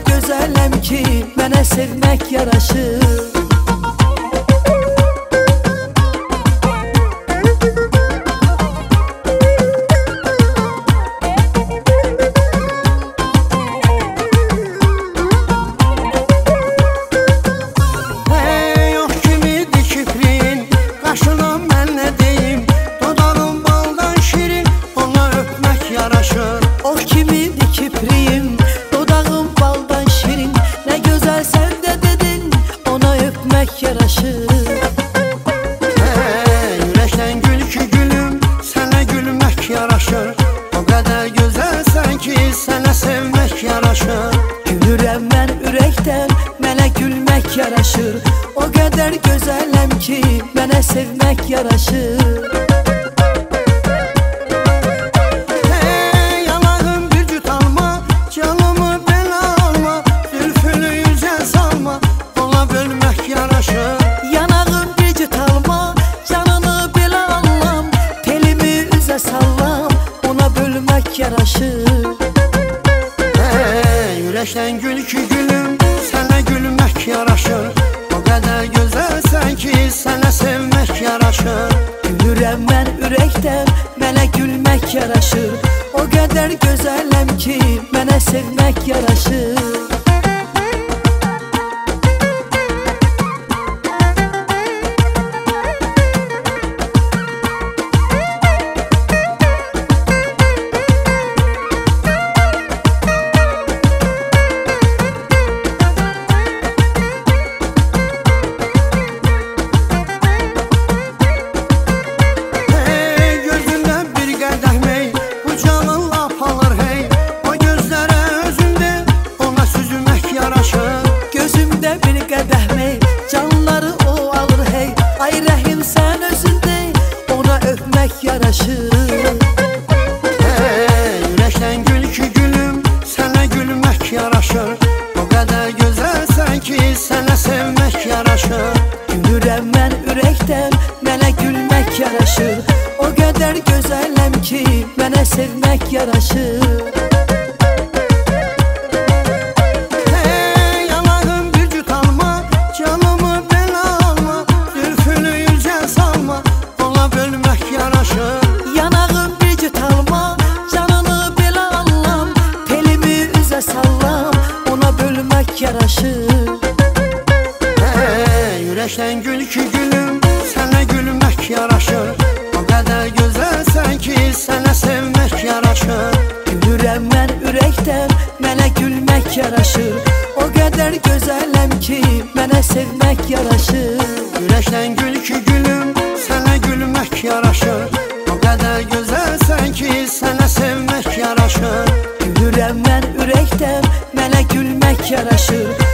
gözələm ki, mənə sevmək yaraşır. Ürəkdən gül ki gülüm, sənə gülmək yaraşır. O qədər gözəlsən ki, sənə sevmək yaraşır. Gülürəm mən ürəkdən, mənə gülmək yaraşır. O qədər gözələm ki, mənə sevmək yaraşır. Yanağım bir cüt alma, canımı belə alma, zülfünü yüzə salma, ona bölmək yaraşır. Yaraşır. Ürəkdən gül ki gülüm, sənə gülmək yaraşır. O qədər gözəlsən ki, sənə sevmək yaraşır. Gülürəm mən ürəkdən, mənə gülmək yaraşır. O qədər gözələm ki, mənə sevmək yaraşır. Ürəkdən gül ki gülüm, sənə gülmək yaraşır. O qədər gözəlsən ki, sənə sevmək yaraşır. Gülürəm mən ürəkdən, mənə gülmək yaraşır. O qədər gözələm ki, mənə sevmək yaraşır. Yanağım bir cüt alma, canımı belə alma, zülfünü yüzə salma, ona bölmək yaraşır. Yaraşır. Ürəkdən gül ki gülüm, sənə gülmək yaraşır. O qədər gözəlsən ki, sənə sevmək yaraşır. Gülürəm mən ürəkdən, mənə gülmək yaraşır. O qədər gözələm ki, mənə sevmək yaraşır. Ürəkdən gül ki gülüm, sənə gülmək yaraşır. O qədər gözəlsən ki, sənə sevmək yaraşır. Gülürəm mən ürəkdən, mənə gülmək yaraşır.